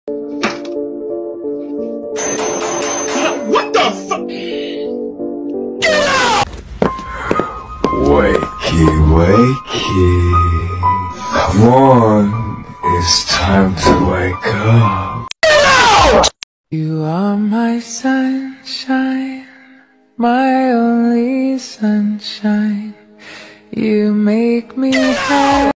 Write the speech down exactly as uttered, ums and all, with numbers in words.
What the fuck? Wakey, wakey. Come on, it's time to wake up. No! You are my sunshine, my only sunshine. You make me happy.